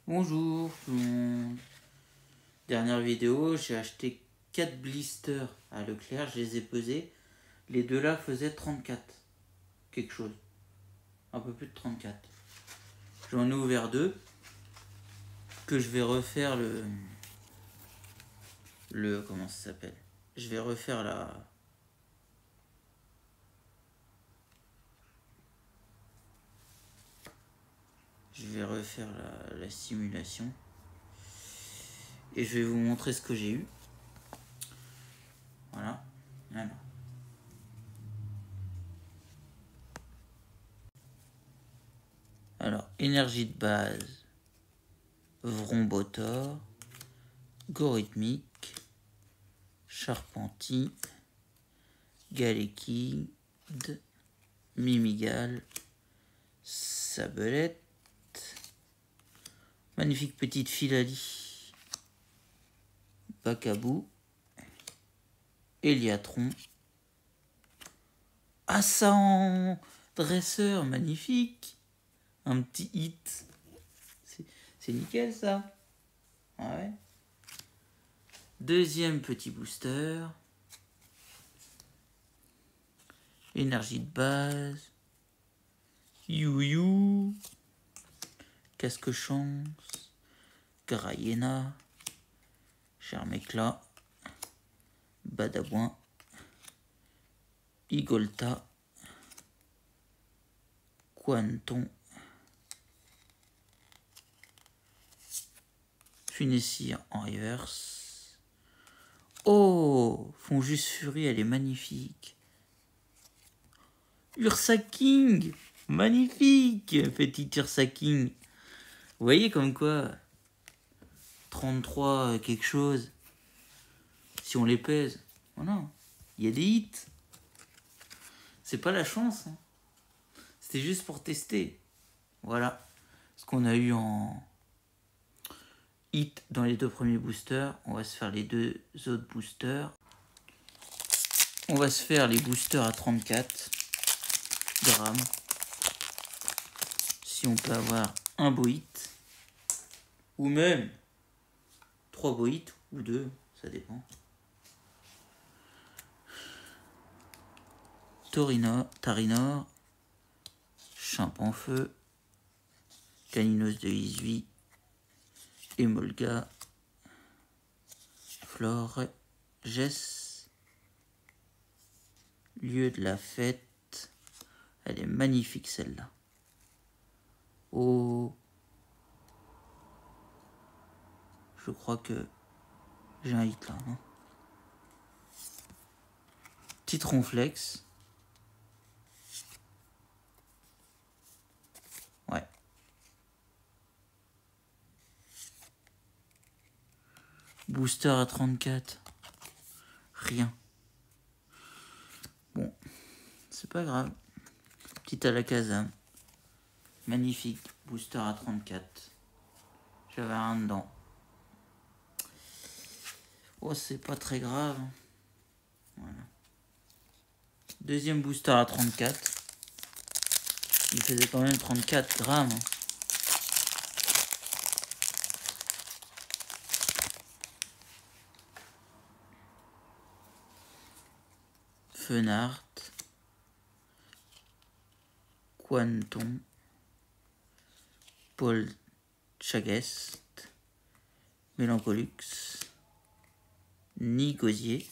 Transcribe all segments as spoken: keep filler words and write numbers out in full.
Bonjour tout le monde. Dernière vidéo, j'ai acheté quatre blisters à Leclerc, je les ai pesés. Les deux là faisaient trente-quatre. Quelque chose. Un peu plus de trente-quatre. J'en ai ouvert deux. Que je vais refaire le... Le... Comment ça s'appelle? Je vais refaire la... Je vais refaire la, la simulation. Et je vais vous montrer ce que j'ai eu. Voilà. Alors. Alors, énergie de base. Vrombotor. Gorhythmique. Charpentier. Galékide. Mimigal. Sabelette. Magnifique petite Philalie. Bacabou. Héliatron. Assan dresseur, magnifique. Un petit hit. C'est nickel ça. Ouais. Deuxième petit booster. Énergie de base. You-You. Casque chance. Grayena. Germéclat. Badabouin. Igolta. Quanton. Funessir en reverse. Oh, Fonjus Fury, elle est magnifique. Ursa King, magnifique, petite Ursa King. Vous voyez comme quoi, trente-trois quelque chose, si on les pèse, voilà, il y a des hits. C'est pas la chance, hein. C'était juste pour tester. Voilà ce qu'on a eu en hit dans les deux premiers boosters. On va se faire les deux autres boosters. On va se faire les boosters à trente-quatre grammes. Si on peut avoir un beau hit. Ou même trois beaux hits. Ou deux. Ça dépend. Torino, Tarinor. Chimpanfeu. Caninos de Isui. Emolga. Flore. Jess. Lieu de la fête. Elle est magnifique celle-là. Oh. Je crois que j'ai un hit là, non? Titron Flex. Ouais. Booster à trente-quatre. Rien. Bon. C'est pas grave. Petite Alakazam. Magnifique. Booster à trente-quatre. J'avais rien dedans. Oh, c'est pas très grave. Voilà. Deuxième booster à trente-quatre. Il faisait quand même trente-quatre grammes. Fenart. Quanton. Paul Chagest. Mélancolux. Nigosier.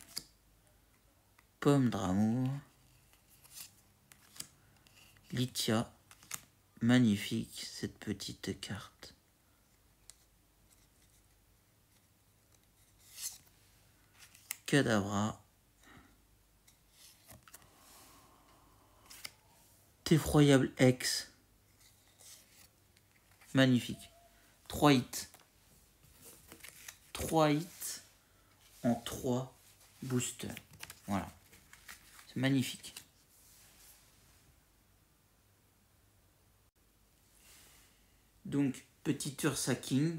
Pomme d'amour. Lithia. Magnifique cette petite carte. Cadabra. Effroyable X. Magnifique. trois hits. trois hits en trois boosters. Voilà. C'est magnifique. Donc, petit Ursa King.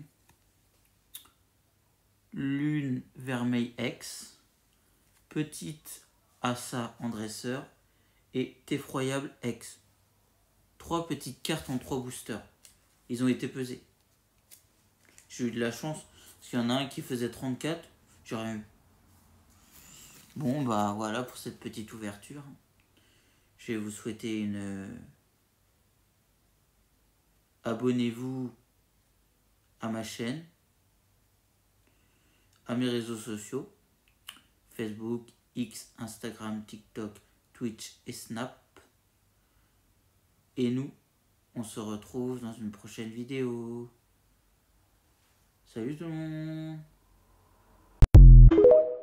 Lune Vermeil X. Petite Assa en dresseur. Et Effroyable X. Trois petites cartes en trois boosters. Ils ont été pesés. J'ai eu de la chance. Parce qu'il y en a un qui faisait trente-quatre. J'ai rien eu. Bon, bah voilà pour cette petite ouverture. Je vais vous souhaiter une... euh, Abonnez-vous à ma chaîne, à mes réseaux sociaux, Facebook, X, Instagram, TikTok, Twitch et Snap. Et nous, on se retrouve dans une prochaine vidéo. Salut tout le monde!